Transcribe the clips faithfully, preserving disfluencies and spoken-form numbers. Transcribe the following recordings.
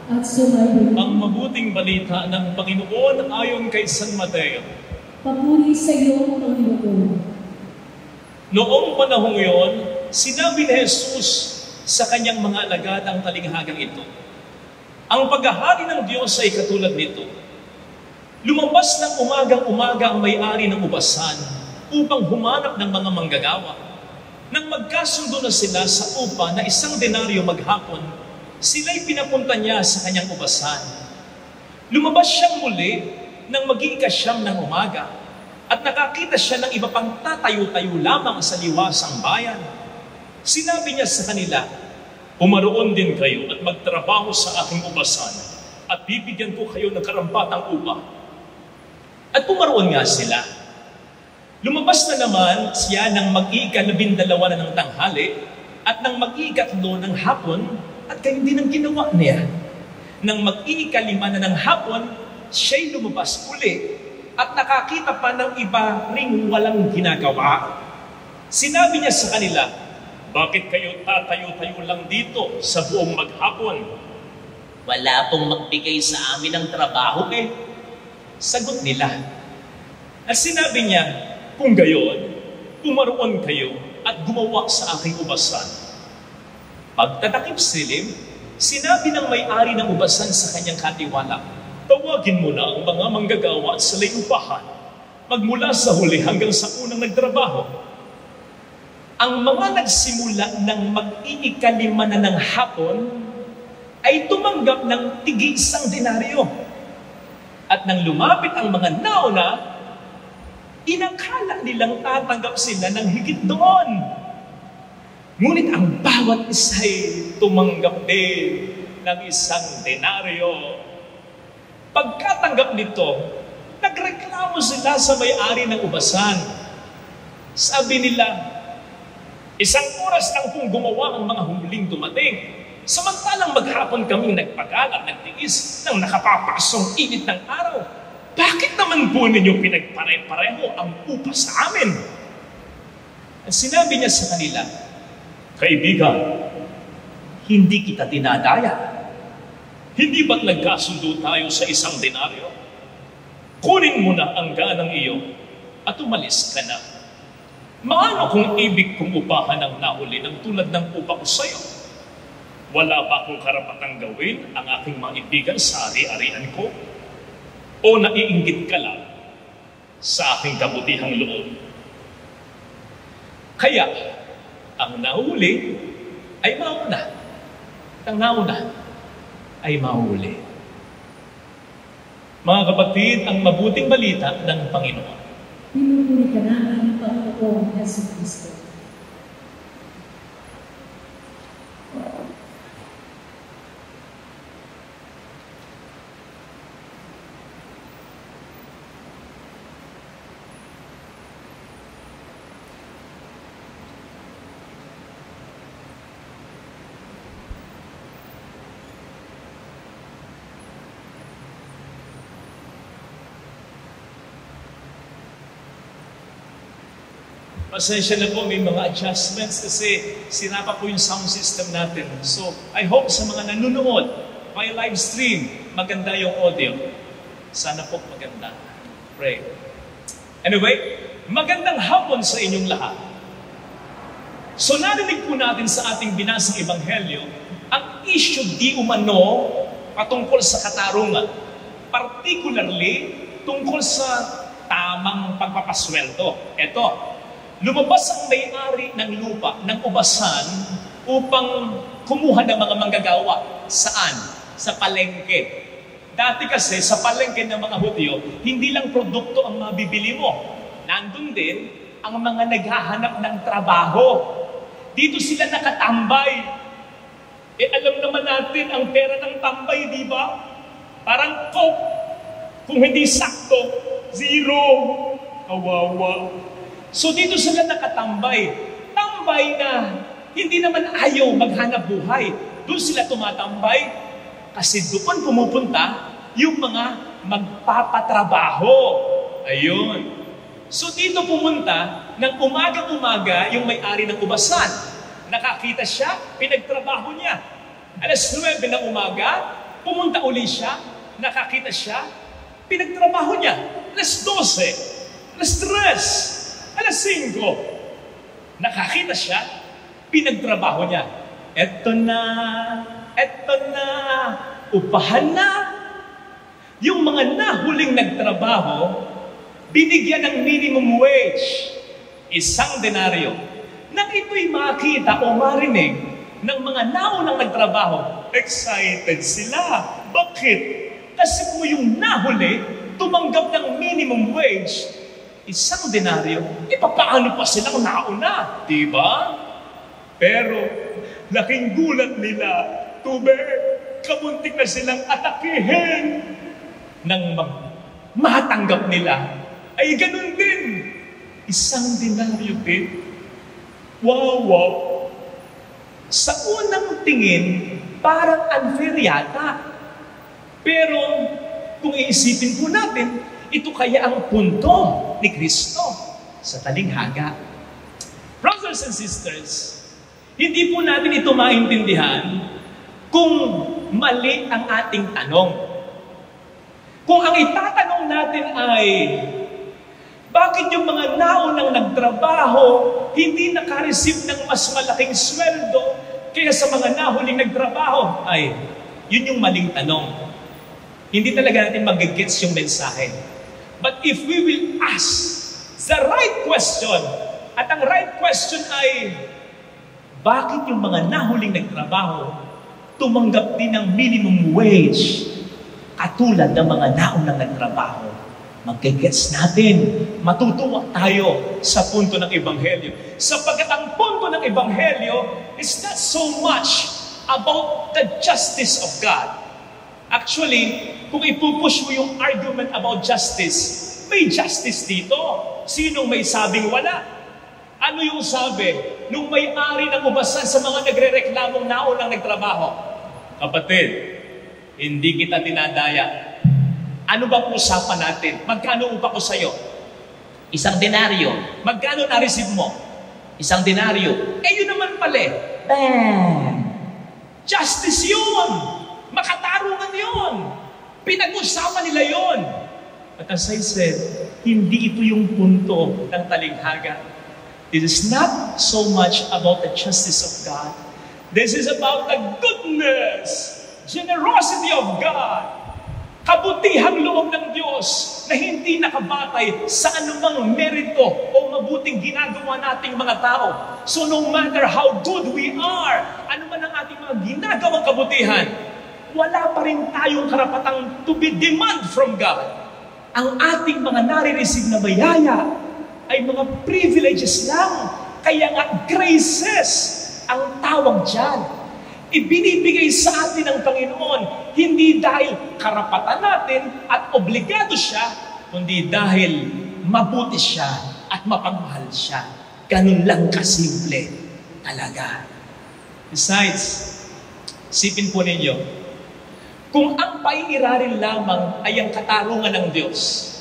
at sumayo. Ang mabuting balita ng Panginoon ayon kay San Mateo. Papuri sa iyo, Panginoon. Noong panahong iyon, sinabi ni Jesus sa kanyang mga alagad ang talinghagang ito, ang paghahari ng Diyos ay katulad nito. Lumabas ng umagang-umaga ang may-ari ng ubasan upang humanap ng mga manggagawa. Nang magkasundo na sila sa upa na isang denaryo maghapon, sila'y pinapunta niya sa kanyang ubasan. Lumabas siyang muli nang mag-iikasyam ng umaga at nakakita siya ng iba pang tatayo-tayo lamang sa liwasang bayan. Sinabi niya sa kanila, pumaroon din kayo at magtrabaho sa aking ubasan at bibigyan ko kayo ng karampatang upa. At pumaroon nga sila. Lumabas na naman siya ng mag-iikalabindalawa na ng tanghali at ng mag-iikatlo ng hapon at kayo din ang ginawa niya. Nang mag-iikalima na ng hapon, siya'y lumabas uli at nakakita pa ng iba ring walang ginagawa. Sinabi niya sa kanila, bakit kayo tatayo-tayo lang dito sa buong maghapon? Wala pong magbigay sa amin ng trabaho eh. Sagot nila. At sinabi niya, kung gayon, pumaroon kayo at gumawa sa aking ubasan. Pagtatakip silim, sinabi ng may-ari ng ubasan sa kanyang katiwala, tawagin mo na ang mga manggagawa sa layupahan, magmula sa huli hanggang sa unang nagtrabaho. Ang mga nagsimula ng mag-iikalima na ng hapon ay tumanggap ng tig-isang denaryo. At nang lumapit ang mga nauna, inakala nilang tatanggap sila ng higit doon. Ngunit ang bawat isa'y tumanggap din ng isang denaryo. Pagkatanggap nito, nagreklamo sila sa may-ari ng ubasan. Sabi nila, isang oras lang kung gumawa ang mga huling dumating. Samantalang maghapon kaming nagpagalat, nagtiis ng nakapapasong init ng araw. Bakit naman po ninyo pinagpare-pareho ang upa sa amin? At sinabi niya sa kanila, kaibigan, hindi kita dinadaya. Hindi ba't nagkasundo tayo sa isang denaryo? Kunin mo na ang ganang iyo at umalis ka na. Maano kung ibig kong upahan ang nahuli ng tulad ng upa ko sa'yo? Wala ba akong karapatang gawin ang aking mga ibigan sa ari-arian ko? O naiinggit ka lang sa aking kabutihang loob? Kaya, ang nahuli ay mauna. Ang nauna ay mahuli. Mga kapatid, ang mabuting balita ng Panginoon. Pinupuri ka namin, Panginoon Hesus Kristo. Pasensya na po, may mga adjustments kasi sinapa po yung sound system natin. So, I hope sa mga nanonood by live stream, maganda yung audio. Sana po maganda. Pray. Anyway, magandang hapon sa inyong lahat. So, narinig po natin sa ating binasang ebanghelyo ang issue di umano patungkol sa katarungan. Particularly, tungkol sa tamang pagpapasweldo. Ito, lumabas ang may-ari ng lupa, ng ubasan, upang kumuha ng mga manggagawa. Saan? Sa palengke. Dati kasi, sa palengke ng mga Hudyo, hindi lang produkto ang mabibili mo. Nandun din ang mga naghahanap ng trabaho. Dito sila nakatambay. Eh, alam naman natin, ang pera ng tambay, di ba? Parang coke. Kung hindi sakto, zero. Kawawa. So dito sila nakatambay. Tambay na hindi naman ayaw maghanap buhay. Doon sila tumatambay kasi doon pumupunta yung mga magpapatrabaho. Ayun. So dito pumunta ng umaga-umaga yung may-ari ng ubasan. Nakakita siya, pinagtrabaho niya. Alas nuwebe ng umaga, Pumunta uli siya, nakakita siya, pinagtrabaho niya. alas dose, alas tres, alas singko. Nakakita siya, pinagtrabaho niya. Eto na, eto na, upahan na. Yung mga nahuling nagtrabaho, binigyan ng minimum wage, isang denaryo. Nang ito'y makita o marinig ng mga naunang nagtrabaho, excited sila. Bakit? Kasi kung yung nahuli, tumanggap ng minimum wage, isang denaryo, e papaano pa silang nauna? Diba? Pero, laking gulat nila, tubig, kamuntik na silang atakihin. Nang matanggap nila, ay ganun din. Isang denaryo din. Wow, wow. Sa unang tingin, parang unfair yata. Pero, kung iisipin po natin, ito kaya ang punto ni Kristo sa talinghaga. Brothers and sisters, hindi po natin ito maintindihan kung mali ang ating tanong. Kung ang itatanong natin ay, bakit yung mga naunang nagtrabaho hindi nakareceive ng mas malaking sweldo kaya sa mga nahuling nagtrabaho? Ay, yun yung maling tanong. Hindi talaga natin mag-gets yung mensahe. But if we will ask the right question, at ang right question ay, bakit yung mga nahuling nagtrabaho tumanggap din ng minimum wage katulad ng mga naunang nagtrabaho? Mag-gets natin, matutuwa tayo sa punto ng Ebanghelyo. Sapagkat ang punto ng Ebanghelyo is not so much about the justice of God. Actually, kung ipupush mo yung argument about justice, may justice dito. Sinong may sabing wala? Ano yung sabi nung may-ari ng ubasan sa mga nagre-reklamong naunang nagtrabaho? Kapatid, hindi kita dinadaya. Ano bang usapan natin? Magkano upa ko sa'yo? Isang denaryo. Magkano na-receive mo? Isang denaryo. Eh, yun naman pala. Bang! Justice yun! Makatarungan yun! Pinag-usapan nila yun! But as I said, hindi ito yung punto ng talinghaga. It is not so much about the justice of God. This is about the goodness, generosity of God, kabutihang loob ng Diyos na hindi nakabatay sa anumang merito o mabuting ginagawa nating mga tao. So no matter how good we are, ano man ang ating mga ginagawang kabutihan, wala pa rin tayong karapatang to be demand from God. Ang ating mga nare-receive na bayaya ay mga privileges lang. Kaya nga graces ang tawag dyan. Ibinibigay sa atin ng Panginoon, hindi dahil karapatan natin at obligado siya, kundi dahil mabuti siya at mapagmahal siya. Ganun lang kasimple talaga. Besides, sipin po ninyo, kung ang paiirarin lamang ay ang katarungan ng Diyos,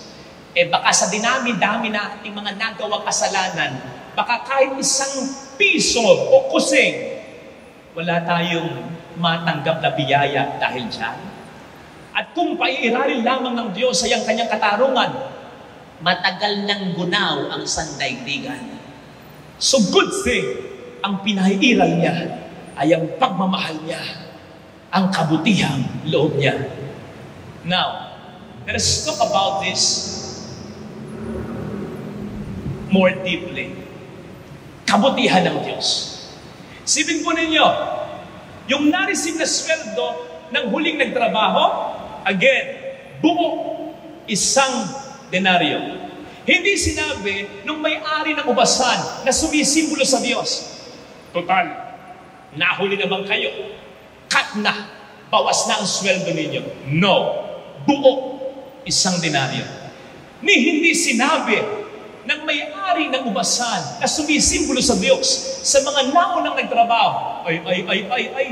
eh baka sa dinami-dami na ating mga nagawang kasalanan, baka kahit isang piso o kusing, wala tayong matanggap na biyaya dahil dyan. At kung paiirarin lamang ng Diyos ay ang kanyang katarungan, matagal nang gunaw ang sandaigdigan. So good thing, ang pinaiiral niya ay ang pagmamahal niya, ang kabutihang loob niya. Now, let us talk about this more deeply. Kabutihan ng Diyos. Sipin po ninyo, yung na-receive na sweldo ng huling nagtrabaho, again, buo, isang denaryo. Hindi sinabi nung may-ari ng ubasan na sumisimbolo sa Diyos, total, nahuli naman kayo, cut na, bawas na ang sweldo ninyo. No, buo, isang denaryo. Ni hindi sinabi ng may-ari ng ubasan na sumisimbolo sa Diyos sa mga naunang nagtrabaho, ay, ay, ay, ay, ay,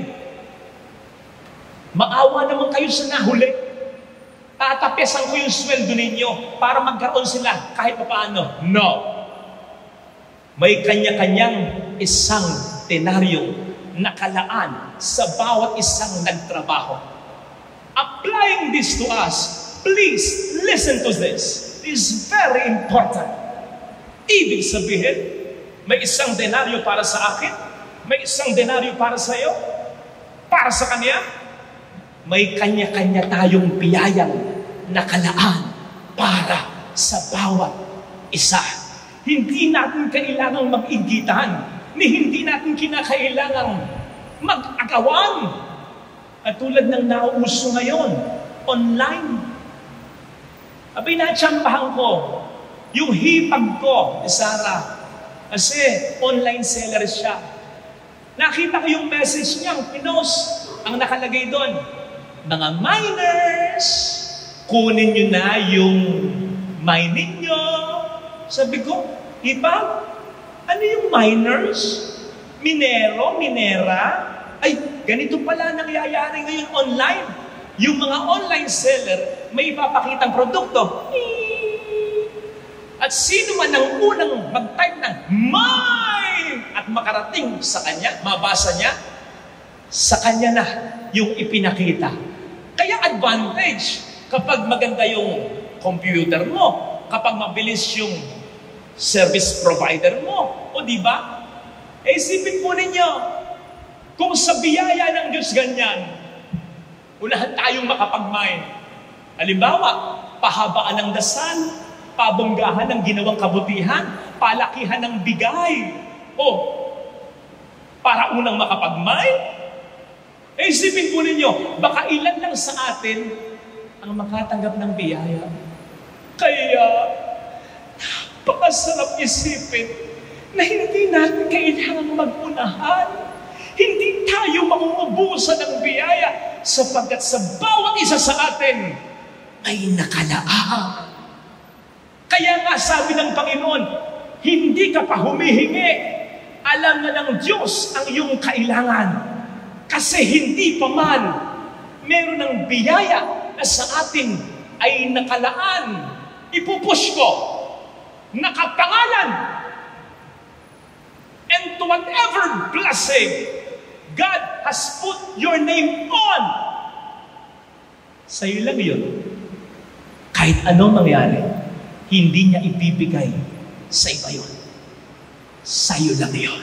maawa naman kayo sa nahuli. Tatapesan ko yung sweldo ninyo para magkaroon sila kahit paano. No. May kanya-kanyang isang denaryong nakalaan sa bawat isang nagtrabaho. applying this to us, please listen to this. It is very important. Ibig sabihin, may isang denaryo para sa akin, may isang denaryo para sa iyo, para sa kanya, may kanya-kanya tayong biyayang nakalaan para sa bawat isa. Hindi natin kailangang mag-inggitan, ni hindi natin kinakailangang mag-agawan. At tulad ng nauuso ngayon, online. Abay, natsambahan ko yung hipag ko ni Sarah. Kasi online seller siya. Nakita ko yung message niya, pinost. Ang nakalagay doon, mga miners, kunin nyo na yung mining nyo. Sabi ko, hipag? Ano yung miners? Minero? Minera? Ay, ganito pala nangyayari ngayon online. Yung mga online seller, may ipapakitang produkto. At sino man ang unang mag-type ng mine at makarating sa kanya, mabasa niya, sa kanya na yung ipinakita. Kaya advantage kapag maganda yung computer mo, kapag mabilis yung service provider mo, o di ba? Eh, isipin po ninyo, kung sa biyaya ng Diyos ganyan, unahan tayong makapag-mine. Halimbawa, pahabaan ng dasal, pabonggahan ng ginawang kabutihan, palakihan ng bigay. O, para unang makapag-mine? Eh, isipin po ninyo, baka ilan lang sa atin ang makatanggap ng biyaya. Kaya, napakasarap isipin na hindi natin kailangang mag-unahan. Hindi tayo mauubusan ng biyaya sapagkat sa bawat isa sa atin ay nakalaan. Kaya nga sabi ng Panginoon, hindi ka pa humihingi. Alam na ng Diyos ang iyong kailangan. Kasi hindi pa man meron ng biyaya na sa atin ay nakalaan. Ipupush ko, nakapangalan. And to whatever blessing God has put your name on, sa'yo lang yun. Kahit anong mangyari, hindi niya ibibigay sa iba yun. Sa'yo lang yun.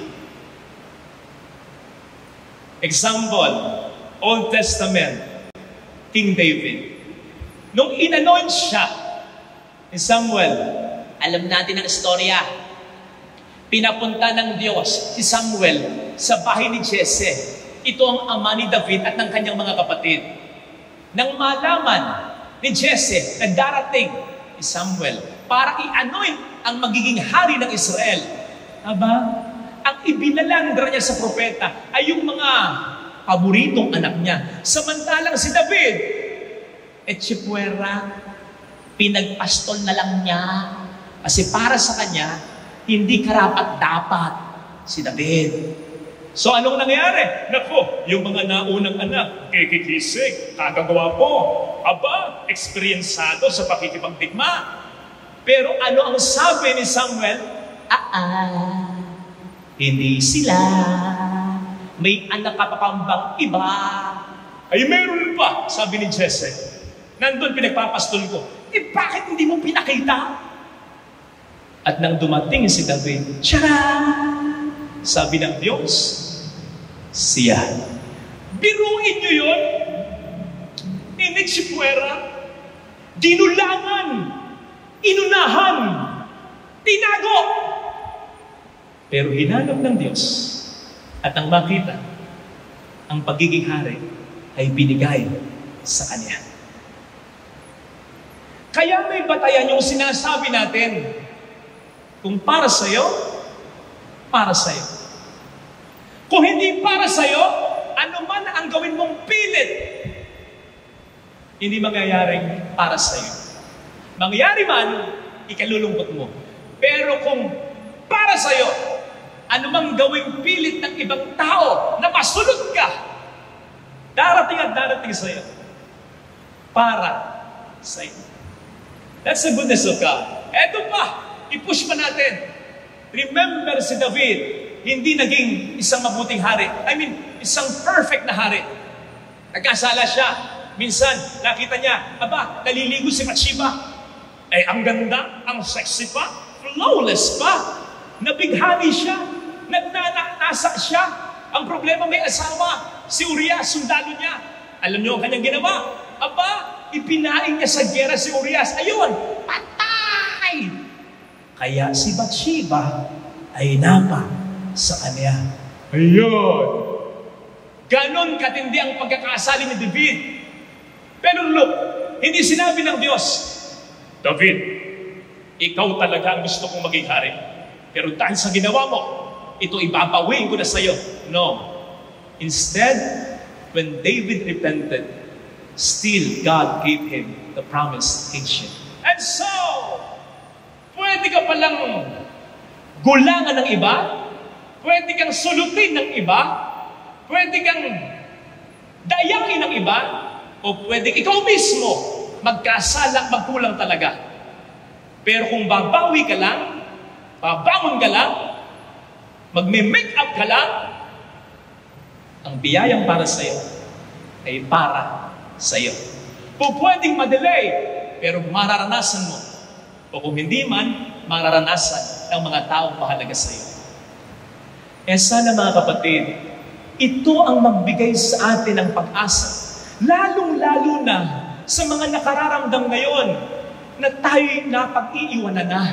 Example, Old Testament, King David. Nung in-anoint siya ni Samuel, alam natin ang istorya. Pinapunta ng Diyos si Samuel sa bahay ni Jesse. Ito ang ama ni David at ng kanyang mga kapatid. Nang malaman ni Jesse na darating ni Samuel para i-anoint ang magiging hari ng Israel, aba, ang ibinalandra niya sa propeta ay yung mga paboritong anak niya. Samantalang si David, etchipuera, pinagpastol na lang niya. Kasi para sa kanya, hindi karapat-dapat si David. So anong nangyari? Naku, yung mga naunang anak, kikikisig, kagagawa po, aba, eksperyensado sa pakikipagdigma. Pero ano ang sabi ni Samuel? Ah, ah, hindi sila. May anak ka pa pambang iba. Ay, meron pa, sabi ni Jesse. Nandun pinagpapastol ko. Eh, bakit hindi mo pinakita? At nang dumating si David, tiyara! Sabi ng Diyos, siya. Biruin niyo yun. Initsipuera, ginulangan, inunahan, tinago. Pero hinanap ng Diyos at ang makita, ang pagiging hari ay binigay sa Kanya. Kaya may batayan yung sinasabi natin, kung para sa'yo, para sa'yo. Kung hindi para sa'yo, ano man ang gawin mong pilit, hindi mangyayaring para sa'yo. Mangyari man, ikalulungkot mo. Pero kung para sa'yo, ano mang gawing pilit ng ibang tao na masunod ka, darating at darating sa'yo. Para sa'yo. That's the goodness of God. Eto pa, i-push pa natin. Remember si David, hindi naging isang mabuting hari. I mean, isang perfect na hari. Nagkasala siya. Minsan, nakita niya, aba, naliligo si Bathsheba. Eh, ang ganda, ang sexy pa, flawless pa. Nabighani siya, nagnanasa siya. Ang problema, may asawa, si Urias, sundalo niya. Alam niyo ang kanyang ginawa? Aba, ipinain niya sa gera si Urias. Ayun, patay! Kaya si Bathsheba ay napa sa kanya. Ayun. Ganon katindi ang pagkakasali ni David. Pero look, hindi sinabi ng Diyos, David, ikaw talaga ang gusto kong maging hari. Pero dahil sa ginawa mo, ito ibabawin ko na sa iyo. No. Instead, when David repented, still God gave him the promised kingship. And so, pwede ka palang gulangan ng iba, pwede kang sulutin ng iba, pwede kang dayakin ng iba, o pwede ikaw mismo magkasala, magkulang talaga. Pero kung babawi ka lang, babangon ka lang, magme-make up ka lang, ang biyayang para sa iyo ay para sa iyo. Kung pwedeng madelay, pero mararanasan mo. O kung hindi man, mararanasan ng mga taong mahalaga sa iyo. Eh sana mga kapatid, ito ang magbigay sa atin ng pag-asa. Lalong-lalo na sa mga nakararamdam ngayon na tayo'y napag-iiwanan na.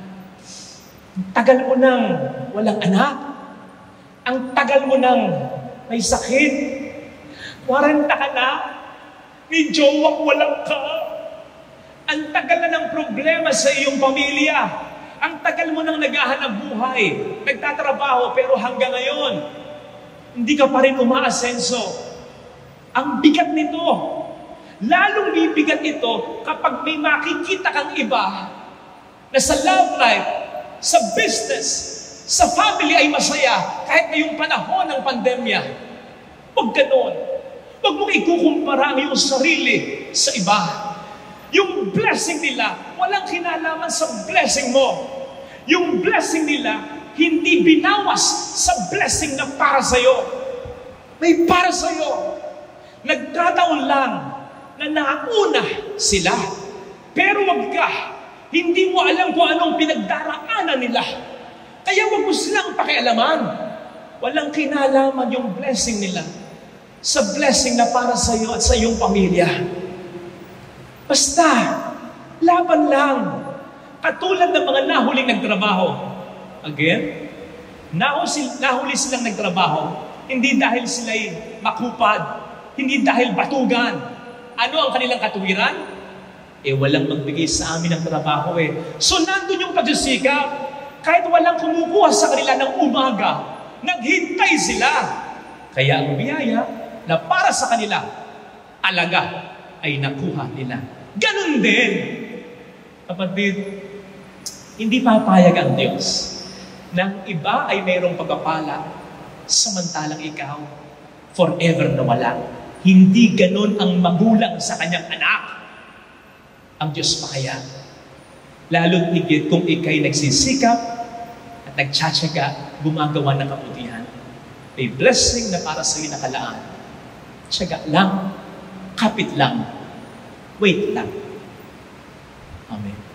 Tagal mo nang walang anak. Ang tagal mo nang may sakit. Waranta ka na. Ni jowak walang ka. Ang tagal na ng problema sa iyong pamilya. Ang tagal mo nang naghahanap buhay. Nagtatrabaho pero hanggang ngayon, hindi ka pa rin umaasenso. Ang bigat nito. Lalong bibigat ito kapag may makikita kang iba na sa love life, sa business, sa family ay masaya kahit ngayong panahon ng pandemya. Huwag ganon. Huwag mong ikukumpara ang iyong sarili sa iba. Yung blessing nila, walang kinalaman sa blessing mo. Yung blessing nila, hindi binawas sa blessing na para sa'yo. May para sa'yo. Nagkataon lang na nauna sila. Pero wag ka, hindi mo alam kung anong pinagdaraanan nila. Kaya wag mo silang pakialaman. Walang kinalaman yung blessing nila sa blessing na para sa iyo at sa iyong pamilya. Basta, laban lang. Katulad ng mga nahuling nagtrabaho. Again, nahuli, nahuli silang nagtrabaho, hindi dahil sila'y makupad, hindi dahil batugan. Ano ang kanilang katuwiran? Eh, walang magbigay sa amin ng trabaho eh. So, nandun yung pagsisikap. Kahit walang kumukuha sa kanila ng umaga, naghintay sila. Kaya ang biyaya na para sa kanila, alaga ay nakuha nila. Ganun din. Kapatid, hindi papayag ang Diyos nang iba ay mayroong pagpapala, samantalang ikaw, forever na wala. Hindi ganun ang magulang sa kanyang anak. Ang Diyos pa kaya. Lalo't higit kung ikay nagsisikap at nagtsatsaga, gumagawa ng kabutihan. May blessing na para sa iyo nakalaan. Tsaga lang, kapit lang, wait lang. Amen.